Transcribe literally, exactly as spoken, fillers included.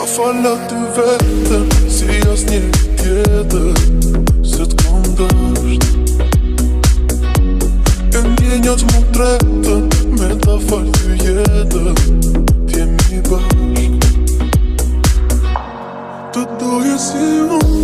Fala ty vetëm, si as një tjetër, se t'kom dësht. E ndjenjat mu tretën, me ta fal ty jetën, t'jemi bashk. Të doje si unë